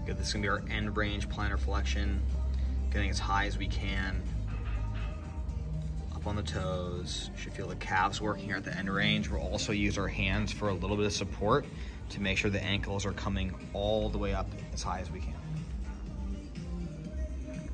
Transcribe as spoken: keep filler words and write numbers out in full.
Good, this is gonna be our end range plantar flexion, getting as high as we can. Up on the toes. You should feel the calves working here at the end range. We'll also use our hands for a little bit of support to make sure the ankles are coming all the way up as high as we can.